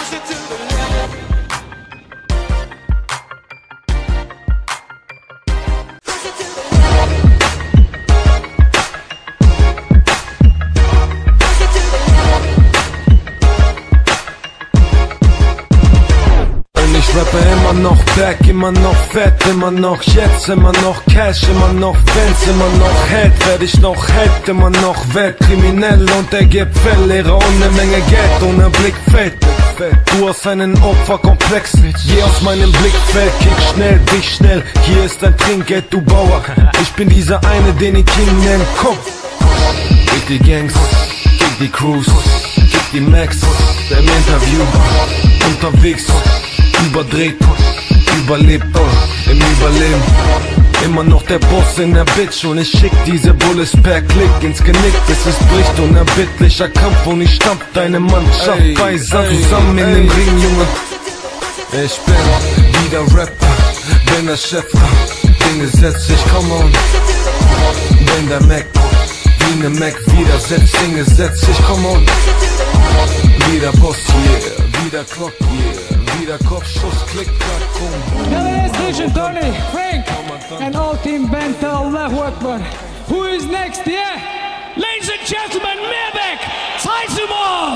Ich rappe immer noch back, immer noch fett, immer noch jetzt, immer noch Cash, immer noch Fans, immer noch Held, werd ich noch Held, immer noch Weltkriminell und der gibt Lehrer und ne Menge Geld, ohne Blickfeld. Du hast einen Opferkomplex, je aus meinem Blickfeld, kick schnell, dich schnell, hier ist dein Trinkgeld, du Bauer, ich bin dieser eine, den ich King nenn, komm. Kick die Gangs, kick die Crews, kick die Max, im Interview, unterwegs, überdreht, überlebt, im Überleben. Immer noch der Boss in der Bitch und ich schick diese Bullets per Klick ins Genick, bis es bricht. Unerbittlicher Kampf und ich stampf deine Mannschaft beisammen zusammen in den Ring, Junge. Ich bin wieder Rapper, bin der Chef, bin gesetzt, ich komm on. Bin der Mac, wie ne Mac widersetzt, bin gesetzt, ich komm on. Wieder Boss, yeah, wieder Clock, yeah. Wieder Kopfschuss, Klick, Klack, Boom. Ja, der ist Richard, Tony, Frank and all Team Benta, Allahu Akbar. Who is next, yeah? Ladies and gentlemen, Merbek, Zeitzumal!